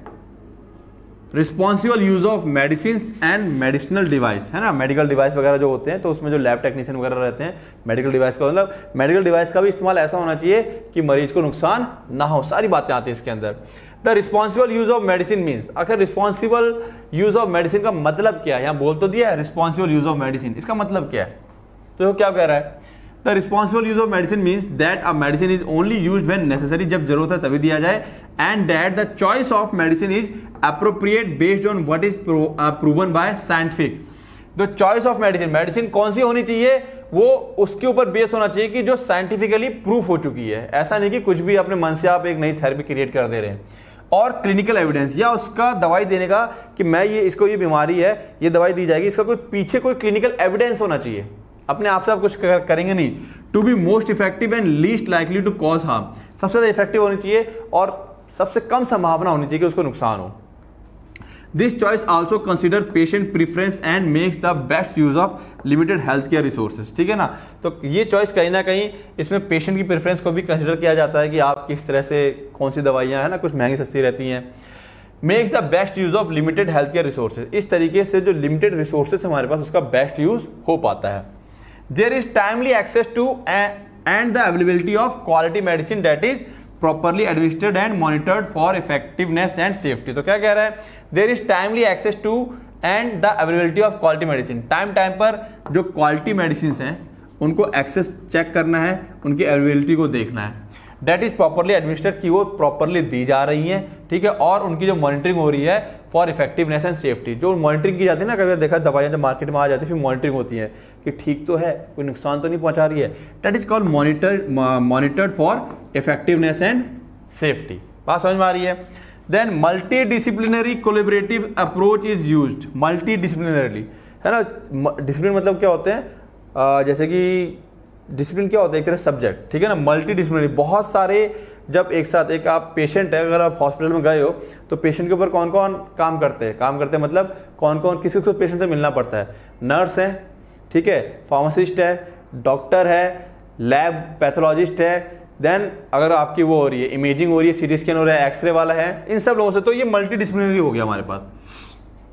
Responsible use of medicine and medicinal device, है ना, मेडिकल डिवाइस वगैरह जो होते हैं, तो उसमें जो लैब टेक्नीशियन वगैरह रहते हैं, मेडिकल डिवाइस का मतलब मेडिकल डिवाइस का भी इस्तेमाल ऐसा होना चाहिए कि मरीज को नुकसान ना हो, सारी बातें आती हैं इसके अंदर। The responsible use of medicine means, आखिर रिस्पॉन्सिबल यूज ऑफ मेडिसिन का मतलब क्या है, यहाँ बोल तो दिया है रिस्पॉन्सिबल यूज ऑफ मेडिसिन, इसका मतलब क्या है, तो क्या कह रहा है। The responsible use of medicine means that a medicine is only used when necessary, जब जरूरत है तभी दिया जाए, and that the choice of medicine is appropriate based on what is proven by scientific. The choice of medicine, medicine कौन सी होनी चाहिए वो उसके ऊपर बेस होना चाहिए कि जो साइंटिफिकली प्रूफ हो चुकी है। ऐसा नहीं कि कुछ भी अपने मन से आप एक नई थेरेपी क्रिएट कर दे रहे हैं। और क्लिनिकल एविडेंस, या उसका दवाई देने का कि मैं ये इसको ये बीमारी है, ये दवाई दी जाएगी, इसका कोई पीछे कोई क्लिनिकल एविडेंस होना चाहिए, अपने आप से आप कुछ करेंगे नहीं। To be most effective and least likely to cause harm, सबसे ज्यादा इफेक्टिव होनी चाहिए और सबसे कम संभावना होनी चाहिए कि उसको नुकसान हो। This choice also consider patient preference and makes the best use of limited health care resources, ठीक है ना। तो ये चॉइस कहीं ना कहीं इसमें पेशेंट की प्रेफरेंस को भी कंसिडर किया जाता है कि आप किस तरह से कौन सी दवाइयां है ना, कुछ महंगी सस्ती रहती हैं। Makes the best use of limited health care resources, इस तरीके से जो लिमिटेड रिसोर्सेज हमारे पास उसका बेस्ट यूज हो पाता है। There is timely access to and the availability of quality medicine that is properly administered and monitored for effectiveness and safety। तो क्या कह रहा है, there is timely access to and the availability of quality medicine, टाइम पर जो क्वालिटी मेडिसिन हैं उनको एक्सेस चेक करना है, उनकी अवेलेबिलिटी को देखना है। दैट इज प्रॉपरली एडमिनिस्टर्ड, की वो प्रॉपरली दी जा रही हैं, ठीक है, और उनकी जो मॉनिटरिंग हो रही है फॉर इफेक्टिवनेस एंड सेफ्टी। जो मॉनिटरिंग की जाती है ना, कभी देखा दवाइयां जब मार्केट में आ जाती है फिर मॉनिटरिंग होती है कि ठीक तो है, कोई नुकसान तो नहीं पहुंचा रही है। That is called monitored for effectiveness and safety. बात समझ में आ रही है। Then multidisciplinary collaborative approach is used, multidisciplinary, है ना। डिसिप्लिन मतलब क्या होते हैं, जैसे कि डिसिप्लिन क्या होता है, एक तरह सब्जेक्ट, ठीक है ना। मल्टी डिसिप्लिनरी, बहुत सारे जब एक साथ, एक आप पेशेंट है, अगर आप हॉस्पिटल में गए हो तो पेशेंट के ऊपर कौन कौन काम करते हैं मतलब कौन कौन किसी को पेशेंट से मिलना पड़ता है। नर्स है, ठीक है, फार्मासिस्ट है, डॉक्टर है, लैब पैथोलॉजिस्ट है, देन अगर आपकी वो हो रही है इमेजिंग हो रही है, सीटी स्कैन हो रहा है, एक्सरे वाला है, इन सब लोगों से। तो ये मल्टी डिसिप्लिनरी हो गया हमारे पास।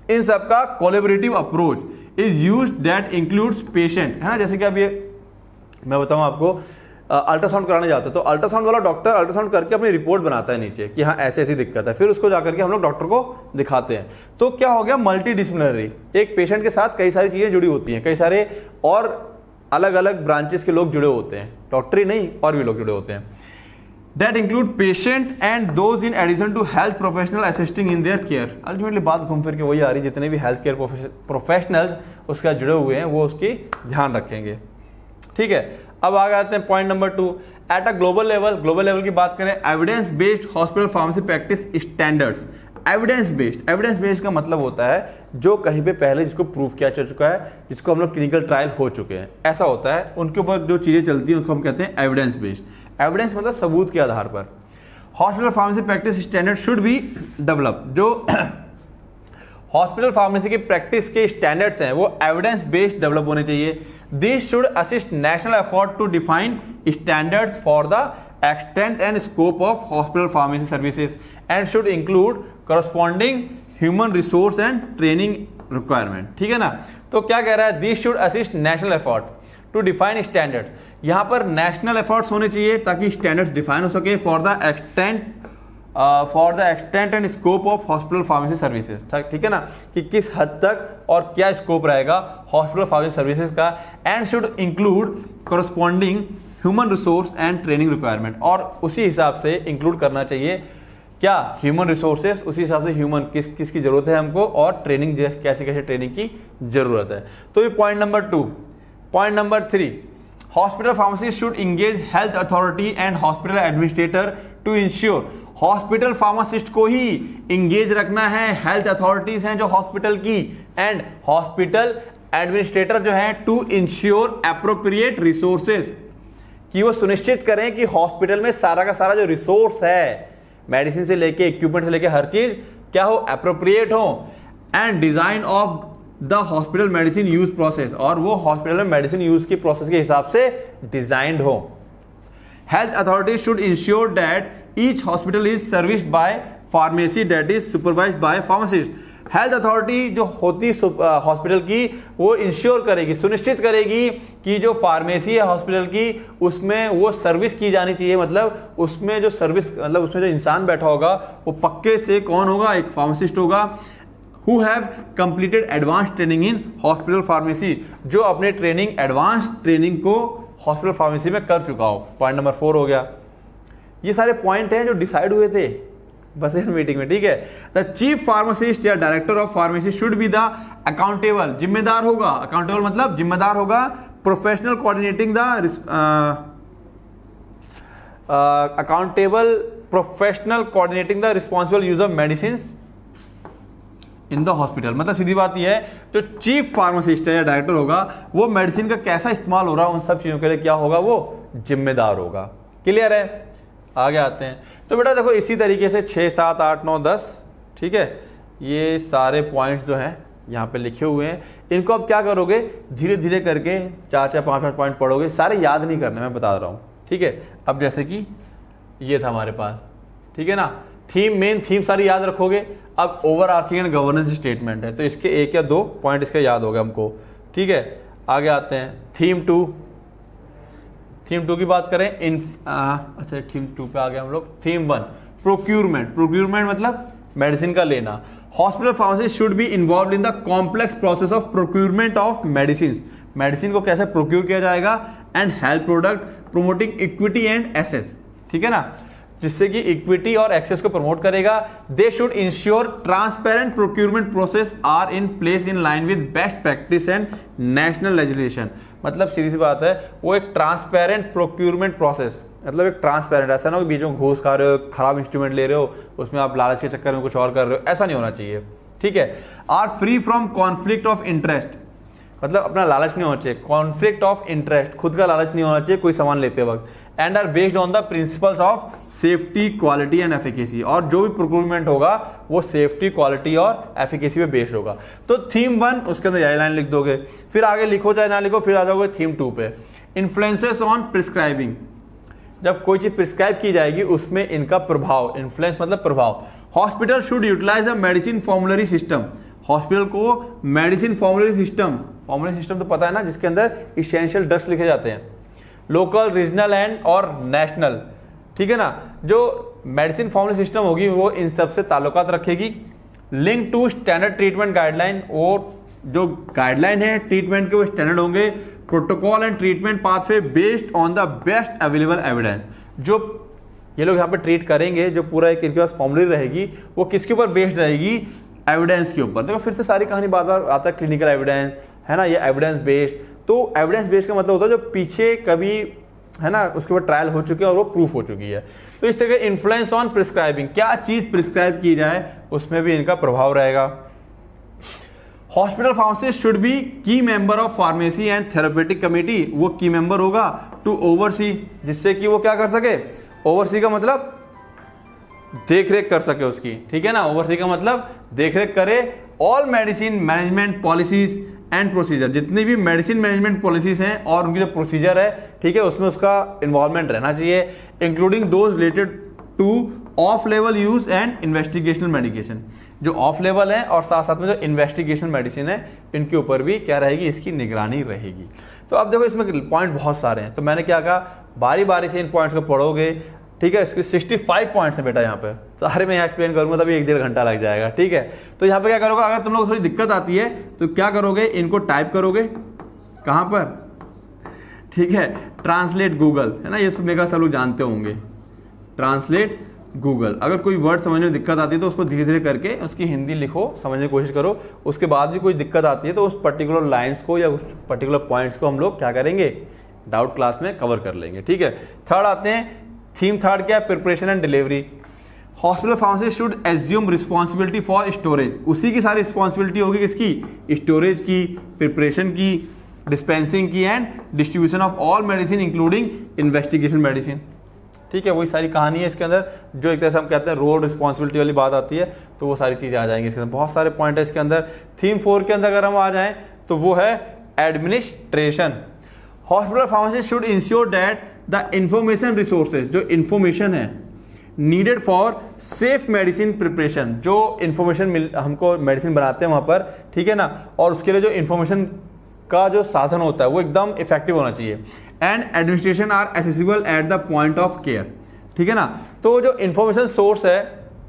इन सब का collaborative approach is used that includes patient, है ना। जैसे कि अब ये मैं बताऊं आपको, अल्ट्रासाउंड कराने जाते हैं तो अल्ट्रासाउंड वाला डॉक्टर अल्ट्रासाउंड करके अपनी रिपोर्ट बनाता है नीचे कि हाँ ऐसी ऐसी दिक्कत है, फिर उसको जाकर के हम लोग डॉक्टर को दिखाते हैं। तो क्या हो गया, मल्टी डिसिप्लिनरी, एक पेशेंट के साथ कई सारी चीजें जुड़ी होती हैं, कई सारे और अलग अलग ब्रांचेस के लोग जुड़े होते हैं, डॉक्टर ही नहीं और भी लोग जुड़े होते हैं। That include patient and those in addition to health professional assisting in their care. Ultimately बात घूम फिर के वही आ रही, जितने भी हेल्थ केयर प्रोफेशनल्स उसका जुड़े हुए हैं वो उसकी ध्यान रखेंगे। ठीक है, अब आगे आते हैं point number 2, at a global level. Global level की बात करें, evidence based hospital pharmacy practice standards. Evidence based का मतलब होता है जो कहीं पे पहले जिसको प्रूव किया जा चुका है, जिसको हम लोग क्लिनिकल ट्रायल हो चुके हैं, ऐसा होता है, उनके ऊपर जो चीजें चलती हैं उसको हम कहते हैं एविडेंस बेस्ड। एविडेंस मतलब सबूत के आधार पर। Hospital pharmacy practice standard should be develop. जो हॉस्पिटल फार्मेसी की प्रैक्टिस के स्टैंडर्ड्स हैं वो एविडेंस बेस्ड डेवलप होने चाहिए। This should assist national effort to define standards for the extent and scope of hospital pharmacy services and should include corresponding human resource and training requirement. ठीक है ना। तो क्या कह रहा है, this should assist national effort to define standards. यहां पर नेशनल एफर्ट्स होने चाहिए ताकि स्टैंडर्ड्स डिफाइन हो सके for the extent and scope of hospital pharmacy services. ठीक है ना, कि किस हद तक और क्या स्कोप रहेगा हॉस्पिटल फार्मेसी सर्विसेज का। And should include corresponding human resource and training requirement, और उसी हिसाब से इंक्लूड करना चाहिए क्या, ह्यूमन रिसोर्सेज, उसी हिसाब से ह्यूमन किसकी जरूरत है हमको, और ट्रेनिंग कैसे कैसे ट्रेनिंग की जरूरत है। तो ये point number 2। Point number 3, hospital pharmacy should engage health authority and hospital administrator to ensure. Hospital pharmacist को ही इंगेज रखना है, हेल्थ अथॉरिटीज हैं जो हॉस्पिटल की, एंड हॉस्पिटल एडमिनिस्ट्रेटर जो है टू इंश्योर एप्रोप्रिएट रिसोर्सेज, कि वो सुनिश्चित करें कि हॉस्पिटल में सारा का सारा जो रिसोर्स है, मेडिसिन से लेके इक्विपमेंट से लेके हर चीज क्या हो, एप्रोप्रिएट हो। And design of the hospital medicine use process, और वो हॉस्पिटल में मेडिसिन यूज की प्रोसेस के हिसाब से डिजाइंड हो। Health authority should ensure that each hospital is serviced by pharmacy that is supervised by pharmacist. Health authority जो होती हॉस्पिटल की वो इंश्योर करेगी, सुनिश्चित करेगी कि जो फार्मेसी है हॉस्पिटल की उसमें वो सर्विस की जानी चाहिए, मतलब उसमें जो सर्विस, मतलब उसमें जो इंसान बैठा होगा वो पक्के से कौन होगा, एक फार्मासिस्ट होगा, who have completed advanced training in hospital pharmacy, जो अपने ट्रेनिंग एडवांस ट्रेनिंग को हॉस्पिटल फार्मेसी में कर चुका हो। पॉइंट नंबर 4 हो गया। ये सारे पॉइंट हैं जो डिसाइड हुए थे बस इस मीटिंग में। ठीक है, द चीफ फार्मासिस्ट या director of pharmacy should be the accountable, जिम्मेदार होगा, अकाउंटेबल मतलब जिम्मेदार होगा, professional coordinating the accountable professional coordinating the responsible use of medicine in the hospital. मतलब सीधी बात यह है, जो चीफ फार्मासिस्ट है या डायरेक्टर होगा वो मेडिसिन का कैसा इस्तेमाल हो रहा है उन सब चीजों के लिए क्या होगा, वो जिम्मेदार होगा। क्लियर है, आगे आते हैं। तो बेटा देखो इसी तरीके से 6, 7, 8, 9, 10, ठीक है, ये सारे पॉइंट्स जो हैं यहाँ पे लिखे हुए हैं, इनको अब क्या करोगे, धीरे धीरे करके 4, 5 पॉइंट पढ़ोगे, सारे याद नहीं करने, मैं बता रहा हूँ। ठीक है, अब जैसे कि ये था हमारे पास, ठीक है ना, थीम, मेन थीम सारी याद रखोगे। अब overarching and governance statement है, तो इसके 1 या 2 पॉइंट इसके याद हो गए हमको। ठीक है, आगे आते हैं थीम 2। थीम 2 की बात करें, अच्छा थीम 2 पे आ गए हम लोग। Theme 1 procurement. प्रोक्यूरमेंट मतलब मेडिसिन का लेना। Hospital pharmacy should be involve in the complex process of procurement of medicine. Medicine को कैसे प्रोक्यूर किया जाएगा, and health product promoting equity and access. ठीक है ना, जिससे कि इक्विटी और एक्सेस को प्रमोट करेगा। They should ensure transparent procurement process are in place in line with best practice and national legislation. मतलब सीधी सी बात है, वो एक ट्रांसपेरेंट प्रोक्यूरमेंट प्रोसेस, मतलब एक ट्रांसपेरेंट, ऐसा ना हो बीच में घूस खा रहे हो, खराब इंस्ट्रूमेंट ले रहे हो, उसमें आप लालच के चक्कर में कुछ और कर रहे हो, ऐसा नहीं होना चाहिए। ठीक है, are free from conflict of interest, मतलब अपना लालच नहीं होना चाहिए, कॉन्फ्लिक्ट ऑफ इंटरेस्ट, खुद का लालच नहीं होना चाहिए कोई सामान लेते वक्त। And are based on the principles of safety, quality and efficacy, और जो भी प्रोक्यूरमेंट होगा वो सेफ्टी, क्वालिटी और एफिकेसी पे बेस्ड होगा। तो थीम 1 उसके अंदर यही लाइन लिख दोगे, फिर आगे लिखो चाहे ना लिखो, फिर आ जाओगे थीम 2 पे। इन्फ्लुएंसेस ऑन प्रिस्क्राइबिंग, जब कोई चीज प्रिस्क्राइब की जाएगी उसमें इनका प्रभाव, इन्फ्लुएंस मतलब प्रभाव। Hospital should utilize a medicine formulary system, हॉस्पिटल को मेडिसिन फॉर्मुलेटरी सिस्टम तो पता है ना, जिसके अंदर इसेंशियल ड्रग्स लिखे जाते हैं, लोकल, रीजनल एंड और नेशनल, ठीक है ना। जो मेडिसिन फॉर्मुलेटरी सिस्टम होगी वो इन सब से ताल्लुकात रखेगी। Link to standard treatment guideline, और जो गाइडलाइन है ट्रीटमेंट के वो स्टैंडर्ड होंगे। Protocol and treatment pathway based on the best available evidence, जो ये लोग यहाँ पे ट्रीट करेंगे, जो पूरा एक इनके पास फॉर्मुलेट रहेगी वो किसके ऊपर बेस्ड रहेगी, एविडेंस के ऊपर। देखो फिर से सारी कहानी बार बार आता है, क्लिनिकल एविडेंस है ना, ये एविडेंस बेस्ड। तो एविडेंस बेस्ड का मतलब होता है जो पीछे कभी है ना उसके ऊपर ट्रायल हो चुकी है और वो प्रूफ हो चुकी है। तो इस तरह इन्फ्लुएंस ऑन प्रिस्क्राइबिंग, क्या चीज प्रिस्क्राइब की जाए उसमें भी इनका प्रभाव रहेगा। Hospital pharmacist should be key member of pharmacy and therapeutic committee, वो की मेंबर होगा टू ओवरसी, जिससे कि वो क्या कर सके, ओवरसी का मतलब देख रेख कर सके उसकी, ठीक है ना। ओवरसी का मतलब देख रेख करे। All medicine management policies and procedure, जितनी भी मेडिसिन मैनेजमेंट पॉलिसीज हैं और उनकी जो प्रोसीजर है, ठीक है, उसमें उसका इन्वॉल्वमेंट रहना चाहिए, including those related to off लेवल यूज एंड इन्वेस्टिगेशनल मेडिकेशन, जो ऑफ लेवल है और साथ साथ में जो इन्वेस्टिगेशनल मेडिसिन है इनके ऊपर भी क्या रहेगी, इसकी निगरानी रहेगी। तो अब देखो इसमें पॉइंट बहुत सारे हैं, तो मैंने क्या कहा, बारी बारी से इन पॉइंट्स को पढ़ोगे, ठीक है। इसके 65 पॉइंट्स हैं बेटा, यहाँ पे सारे मैं यहाँ एक्सप्लेन करूंगा तभी 1-1.5 घंटा लग जाएगा, ठीक है। तो यहाँ पे क्या करोगे, अगर तुम लोग थोड़ी दिक्कत आती है तो क्या करोगे, इनको टाइप करोगे कहाँ पर, ठीक है, ट्रांसलेट गूगल, है ना, ये सब मेगा सब लोग जानते होंगे, ट्रांसलेट गूगल। अगर कोई वर्ड समझने में दिक्कत आती है तो उसको धीरे धीरे करके उसकी हिंदी लिखो, समझने की कोशिश करो। उसके बाद भी कोई दिक्कत आती है तो उस पर्टिकुलर लाइंस को या उस पर्टिकुलर पॉइंट्स को हम लोग क्या करेंगे, डाउट क्लास में कवर कर लेंगे, ठीक है। थर्ड आते हैं, थीम थर्ड क्या है, preparation and delivery. Hospital pharmacist should assume responsibility for storage, उसी की सारी रिस्पॉन्सिबिलिटी होगी किसकी, स्टोरेज की, प्रिपरेशन की, डिस्पेंसिंग की and distribution of all medicine including investigation medicine, ठीक है। वही सारी कहानी है इसके अंदर, जो एक तरह से हम कहते हैं रोल रिस्पॉन्सिबिलिटी वाली बात आती है, तो वो सारी चीजें आ जाएंगी इसके अंदर। बहुत सारे पॉइंट है इसके अंदर। थीम 4 के अंदर अगर हम आ जाएं तो वो है administration. Hospital pharmacist should ensure that the information resources, जो इंफॉर्मेशन है needed for safe medicine preparation, जो इंफॉर्मेशन हमको मेडिसिन बनाते हैं वहां पर, ठीक है ना, और उसके लिए जो इंफॉर्मेशन का जो साधन होता है वो एकदम इफेक्टिव होना चाहिए। And administration are accessible at the point of care, ठीक है ना। तो जो इंफॉर्मेशन सोर्स है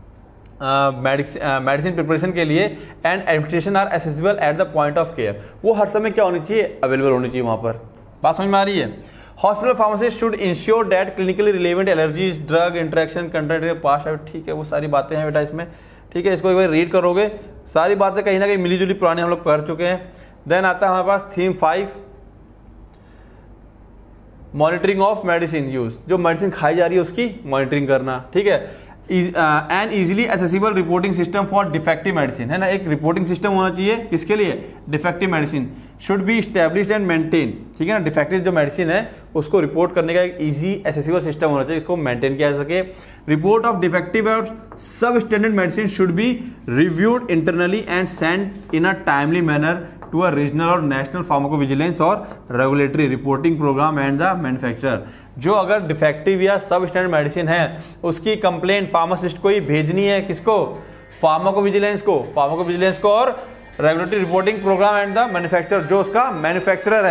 मेडिसिन प्रिपरेशन के लिए and administration are accessible at the point of care, वो हर समय क्या होनी चाहिए, अवेलेबल होनी चाहिए वहां पर। बात समझ में आ रही है। Hospital pharmacist should ensure that clinically relevant allergies, drug interaction, content पास, ठीक है, वो सारी बातें हैं बेटा इसमें, ठीक है। इसको एक बार रीड करोगे, सारी बातें कहीं ना कहीं मिली जुली पुरानी हम लोग कर चुके हैं। देन आता है हमारे पास theme 5, monitoring of medicine use, जो मेडिसिन खाई जा रही है उसकी मॉनिटरिंग करना, ठीक है। And easily accessible reporting system for defective medicine, है ना, एक रिपोर्टिंग सिस्टम होना चाहिए किसके लिए, defective medicine. Should be established and maintain, ठीक है ना, डिफेक्टिव जो मेडिसिन है उसको रिपोर्ट करने का एक इजी एसेसिबल सिस्टम होना चाहिए, इसको मेंटेन किया जा सके। रिपोर्ट ऑफ डिफेक्टिव और substandard medicine should be reviewed internally and send in a timely manner to a regional और नेशनल फार्माकोविजिलेंस और regulatory reporting program and the manufacturer. जो अगर डिफेक्टिव या सब स्टैंडर्ड मेडिसिन है उसकी कंप्लेंट फार्मासिस्ट को ही भेजनी है, किसको, फार्माकोविजिलेंस को और regulatory reporting program and the manufacturer, जो उसका मैन्युफैक्चरर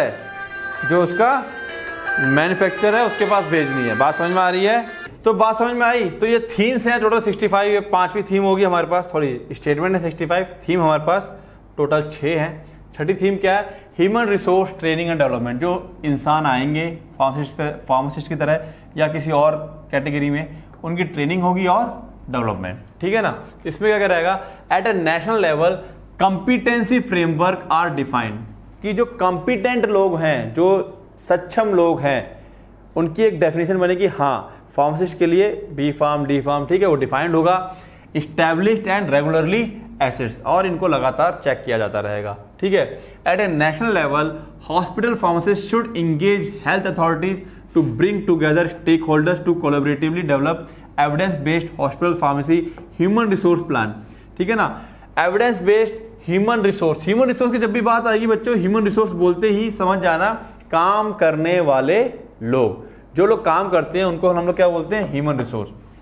है, उसके पास भेजनी है। बात समझ में आ रही है। तो बात समझ में आई। तो ये थीम्स हैं टोटल 65, ये 5वीं थीम होगी हमारे पास, थोड़ी स्टेटमेंट है 65, थीम हमारे पास टोटल 6 हैं। छठी थीम क्या है, human resource training and development, जो इंसान आएंगे फार्मासिस्ट की तरह या किसी और कैटेगरी में, उनकी ट्रेनिंग होगी और डेवलपमेंट, ठीक है ना। इसमें क्या रहेगा, at a national level competency framework are defined, कि जो कॉम्पिटेंट लोग हैं, जो सक्षम लोग हैं, उनकी एक डेफिनेशन बनेगी, हाँ फार्मासिस्ट के लिए बी फार्म, डी फार्म, ठीक है, वो डिफाइंड होगा। इस्टेब्लिश्ड एंड रेगुलरली एसेट्स, और इनको लगातार चेक किया जाता रहेगा, ठीक है। At a national level hospital pharmacist should engage health authorities to bring together stakeholders to collaboratively develop evidence based hospital pharmacy human resource plan, ठीक है ना। एविडेंस बेस्ड ह्यूमन रिसोर्स की जब भी बात आएगी बच्चों, ह्यूमन रिसोर्स बोलते ही समझ जाना काम करने वाले लोग, जो लोग काम करते हैं उनको हम लोग क्या बोलते हैं, ह्यूमन रिसोर्स।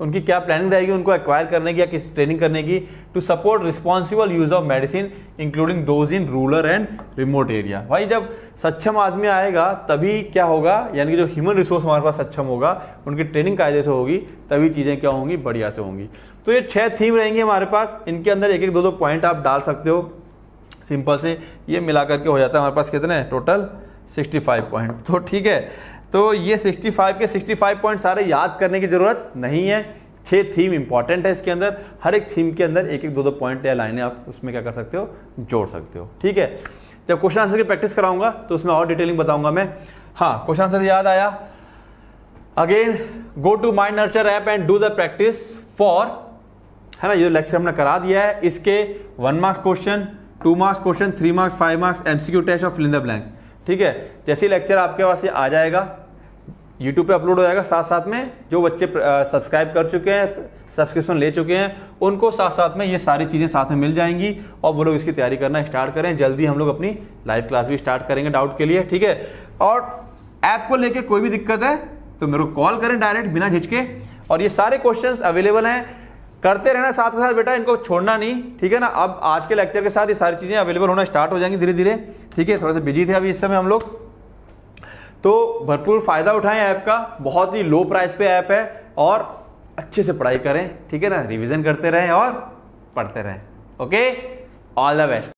उनकी क्या प्लानिंग रहेगी उनको एक्वायर करने की या किस ट्रेनिंग करने की, to support responsible use of medicine including those in rural and remote area. भाई जब सक्षम आदमी आएगा तभी क्या होगा, यानी कि जो ह्यूमन रिसोर्स हमारे पास सक्षम होगा, उनकी ट्रेनिंग कायदे से होगी, तभी चीजें क्या होंगी, बढ़िया से होंगी। तो ये 6 थीम रहेंगे हमारे पास, इनके अंदर एक एक 2-2 पॉइंट आप डाल सकते हो, सिंपल से ये मिला करके हो जाता है हमारे पास कितने टोटल 65 पॉइंट। तो ठीक है, तो ये 65 के 65 पॉइंट सारे याद करने की जरूरत नहीं है। 6 थीम इंपॉर्टेंट है इसके अंदर, हर एक थीम के अंदर एक एक 2-2 पॉइंट या लाइनें आप उसमें क्या कर सकते हो, जोड़ सकते हो। ठीक है, जब क्वेश्चन आंसर की प्रैक्टिस कराऊंगा तो उसमें और डिटेलिंग बताऊंगा मैं। हाँ, क्वेश्चन आंसर याद आया, again go to mind nurture app and do the practice for, है ना, ये लेक्चर हमने करा दिया है, इसके 1 marks question, 2 marks question, 3 marks, 5 marks MCQ test और फिल इन द ब्लैंक्स। ठीक है, जैसे लेक्चर आपके पास ये आ जाएगा, यूट्यूब पे अपलोड हो जाएगा, साथ साथ में जो बच्चे सब्सक्राइब कर चुके हैं, सब्सक्रिप्शन ले चुके हैं, उनको साथ साथ में ये सारी चीजें साथ में मिल जाएंगी और वो लोग इसकी तैयारी करना स्टार्ट करें। जल्दी हम लोग अपनी लाइव क्लास भी स्टार्ट करेंगे डाउट के लिए। ठीक है, और ऐप को लेके कोई भी दिक्कत है तो मेरे को कॉल करें डायरेक्ट बिना झिझके, और ये सारे क्वेश्चंस अवेलेबल हैं, करते रहना साथ के साथ बेटा, इनको छोड़ना नहीं। ठीक है ना, अब आज के लेक्चर के साथ ये सारी चीजें अवेलेबल होना स्टार्ट हो जाएंगी धीरे धीरे। ठीक है, थोड़ा सा बिजी थे अभी इस समय हम लोग, तो भरपूर फायदा उठाएं ऐप का, बहुत ही लो प्राइस पे ऐप है, और अच्छे से पढ़ाई करें। ठीक है ना, रिवीजन करते रहें और पढ़ते रहें। Okay, all the best.